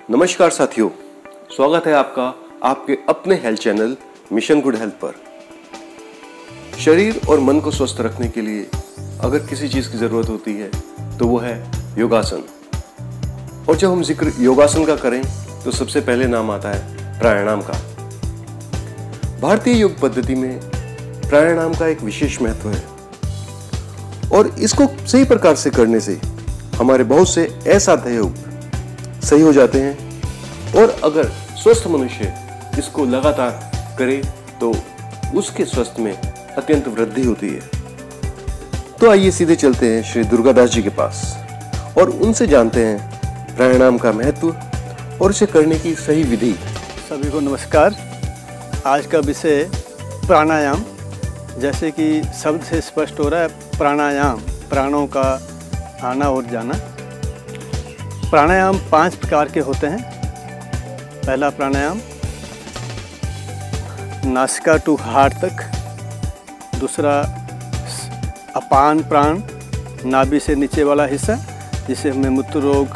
नमस्कार साथियों, स्वागत है आपका आपके अपने health channel mission good health पर। शरीर और मन को स्वस्थ रखने के लिए अगर किसी चीज की जरूरत होती है तो वो है योगासन। और जब हम जिक्र योगासन का करें तो सबसे पहले नाम आता है प्राणायाम का। भारतीय योग पद्धति में प्राणायाम का एक विशेष महत्व है और इसको सही प्रकार से करने से हमारे बहुत से असाध्य योग सही हो जाते हैं। और अगर स्वस्थ मनुष्य इसको लगातार करे तो उसके स्वास्थ्य में अत्यंत वृद्धि होती है। तो आइए सीधे चलते हैं श्री दुर्गादास जी के पास और उनसे जानते हैं प्राणायाम का महत्व और इसे करने की सही विधि। सभी को नमस्कार। आज का विषय प्राणायाम। जैसे कि शब्द से स्पष्ट हो रहा है, प्राणायाम प्राणों का आना और जाना। प्राणायाम 5 प्रकार के होते हैं। पहला प्राणायाम नासिका टू हार्ट तक, दूसरा अपान प्राण नाभि से नीचे वाला हिस्सा जिसे हमें मूत्र रोग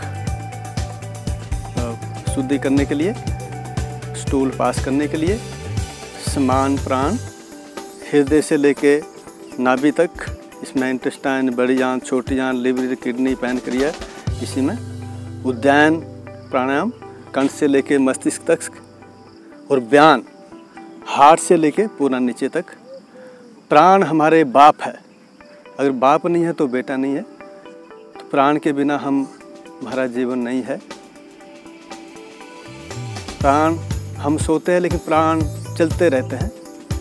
शुद्धि करने के लिए, स्टूल पास करने के लिए। समान प्राण हृदय से लेके नाभि तक, इसमें इंटेस्टाइन, बड़ी आंत, छोटी आंत, लिवर, किडनी, पैनक्रिया। इसी में उद्यान प्राणायाम कंठ से लेके मस्तिष्क तक। और व्यान हार्ट से लेके पूरा नीचे तक। प्राण हमारे बाप है, अगर बाप नहीं है तो बेटा नहीं है। तो प्राण के बिना हमारा जीवन नहीं है। प्राण, हम सोते हैं लेकिन प्राण चलते रहते हैं।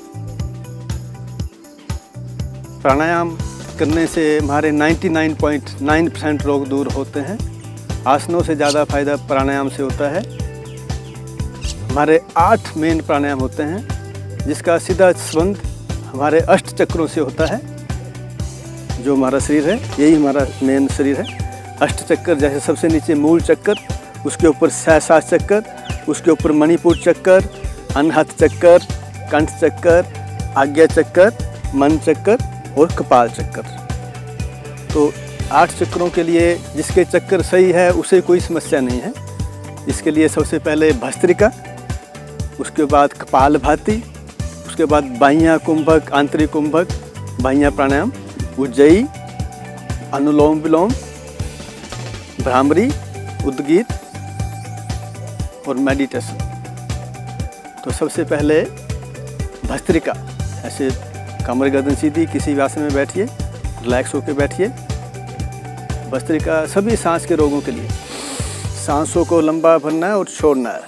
प्राणायाम करने से हमारे 99.9% रोग दूर होते हैं। आसनों से ज़्यादा फायदा प्राणायाम से होता है। हमारे 8 मेन प्राणायाम होते हैं जिसका सीधा संबंध हमारे 8 चक्रों से होता है। जो हमारा शरीर है यही हमारा मेन शरीर है। 8 चक्कर, जैसे सबसे नीचे मूल चक्कर, उसके ऊपर सहस्रार चक्कर, उसके ऊपर मणिपुर चक्कर, अनहत चक्कर, कंठ चक्कर, आज्ञा चक्कर, मन चक्कर और कपाल चक्कर। तो 8 चक्रों के लिए जिसके चक्कर सही है उसे कोई समस्या नहीं है। इसके लिए सबसे पहले भस्त्रिका, उसके बाद कपालभाति, उसके बाद बाह्य कुंभक, आंतरिक कुंभक, बाह्य प्राणायाम, उज्जयी, अनुलोम विलोम, भ्रामरी, उद्गीत और मेडिटेशन। तो सबसे पहले भस्त्रिका। ऐसे कमर गर्दन सीधी, किसी भी आसन में बैठिए, रिलैक्स होकर बैठिए। भस्त्रिका सभी सांस के रोगों के लिए। सांसों को लंबा भरना है और छोड़ना है।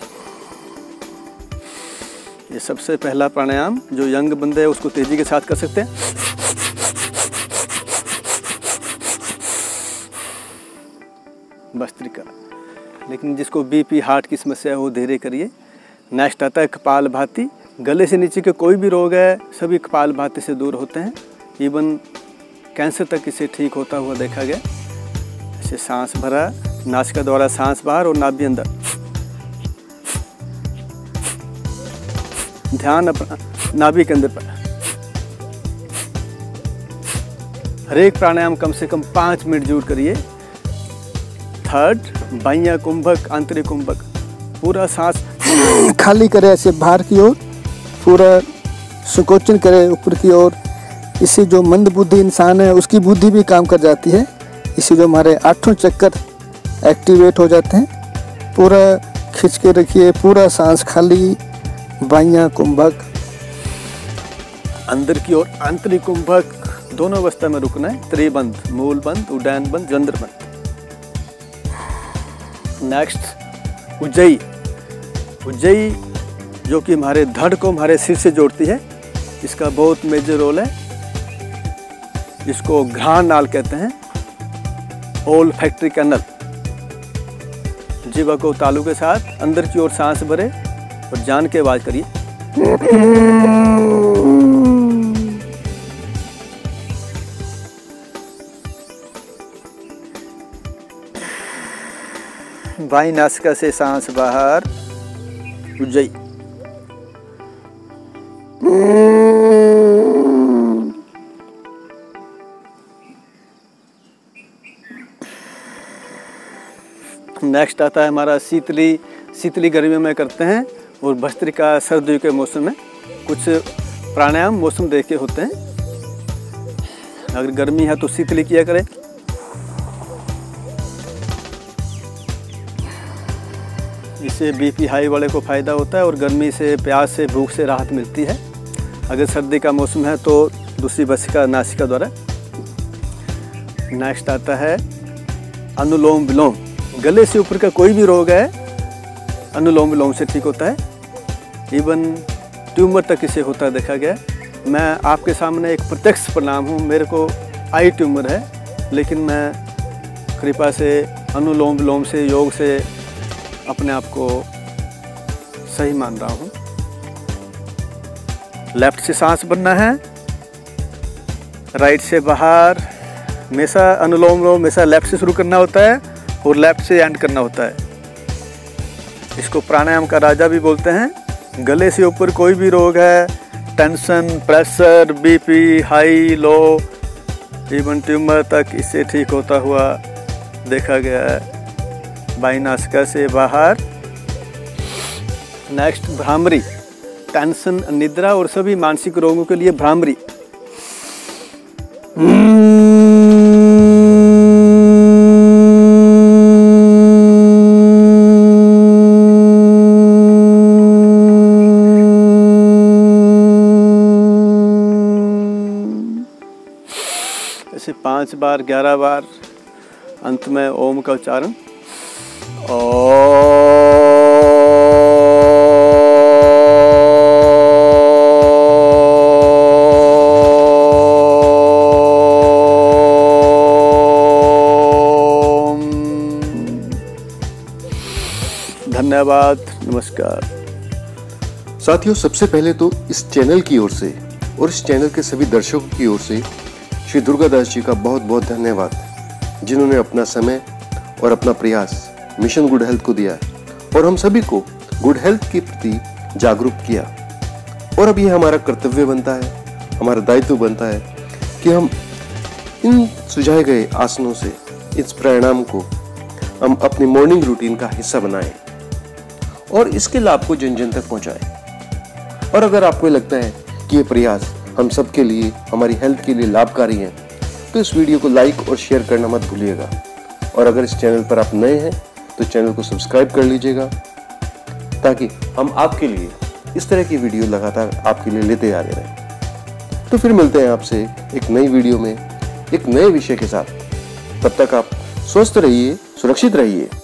ये सबसे पहला प्राणायाम। जो यंग बंदे हैं उसको तेजी के साथ कर सकते हैं। भस्त्रिका। लेकिन जिसको बीपी, हार्ट की समस्या है वो धीरे करिए। नेक्स्ट आता है कपालभाति। गले से नीचे के कोई भी रोग है सभी कपालभाति से दूर होते हैं। इवन कैंसर तक इसे ठीक होता हुआ देखा गया। ऐसे सांस भरा, नासिका द्वारा सांस बाहर और नाभि अंदर। ध्यान अपना नाभि के अंदर पर। हर एक प्राणायाम कम से कम 5 मिनट जरूर करिए। थर्ड, बाह्य कुंभक, आंतरिक कुंभक। पूरा सांस खाली करे, ऐसे बाहर की ओर पूरा संकोचन करे ऊपर की ओर। इससे जो मंद बुद्धि इंसान है उसकी बुद्धि भी काम कर जाती है। इससे जो हमारे 8 चक्कर एक्टिवेट हो जाते हैं। पूरा खींच के रखिए, पूरा सांस खाली। बाह्य कुंभक, अंदर की ओर आंतरिक कुंभक, दोनों अवस्था में रुकना है। त्रिबंध, मूल बंध, उड्डयन बंध, जंद्र बंध। नेक्स्ट उज्जयी। उज्जयी जो कि हमारे धड़ को हमारे सिर से जोड़ती है। इसका बहुत मेजर रोल है। इसको घ्राण नाल कहते हैं, ओल्फैक्टरी कैनल। जीवा को तालु के साथ अंदर की ओर सांस भरे और जान के आवाज करिए। बाई नासिका से सांस बाहर, उज्जयी। नेक्स्ट आता है हमारा शीतली गर्मियों में करते हैं, और भस्त्रिका सर्दियों के मौसम में। कुछ प्राणायाम मौसम देख के होते हैं। अगर गर्मी है तो शीतली किया करें। इससे बीपी हाई वाले को फ़ायदा होता है और गर्मी से, प्यास से, भूख से राहत मिलती है। अगर सर्दी का मौसम है तो दूसरी भस्त्रिका नासिका द्वारा। नेक्स्ट आता है अनुलोम विलोम। गले से ऊपर का कोई भी रोग है अनुलोम विलोम से ठीक होता है। इवन ट्यूमर तक इसे होता देखा गया। मैं आपके सामने एक प्रत्यक्ष परिणाम हूँ। मेरे को आई ट्यूमर है, लेकिन मैं कृपा से अनुलोम विलोम से, योग से अपने आप को सही मान रहा हूँ। लेफ्ट से सांस भरना है, राइट से बाहर। हमेशा अनुलोम विलोम हमेशा लेफ्ट से शुरू करना होता है और लेफ्ट से एंड करना होता है। इसको प्राणायाम का राजा भी बोलते हैं। गले से ऊपर कोई भी रोग है, tension, pressure, BP high, low, even tumour तक इससे ठीक होता हुआ देखा गया है। बाई नासिका से बाहर। नेक्स्ट भ्रामरी। टेंशन, निद्रा और सभी मानसिक रोगों के लिए भ्रामरी। ऐसे 5 बार, 11 बार। अंत में ओम का उच्चारण। धन्यवाद, नमस्कार। साथियों, सबसे पहले तो इस चैनल की ओर से और इस चैनल के सभी दर्शकों की ओर से श्री दुर्गादास जी का बहुत बहुत धन्यवाद, जिन्होंने अपना समय और अपना प्रयास मिशन गुड हेल्थ को दिया और हम सभी को गुड हेल्थ के प्रति जागरूक किया। और अब ये हमारा कर्तव्य बनता है, हमारा दायित्व बनता है कि हम इन सुझाए गए आसनों से, इस प्राणायाम को हम अपनी मॉर्निंग रूटीन का हिस्सा बनाएं और इसके लाभ को जन जन तक पहुंचाएं। और अगर आपको लगता है कि ये प्रयास हम सब के लिए, हमारी हेल्थ के लिए लाभकारी है, तो इस वीडियो को लाइक और शेयर करना मत भूलिएगा। और अगर इस चैनल पर आप नए हैं तो चैनल को सब्सक्राइब कर लीजिएगा, ताकि हम आपके लिए इस तरह की वीडियो लगातार आपके लिए लेते आ रहे हैं। तो फिर मिलते हैं आपसे एक नई वीडियो में एक नए विषय के साथ। तब तक आप स्वस्थ रहिए, सुरक्षित रहिए।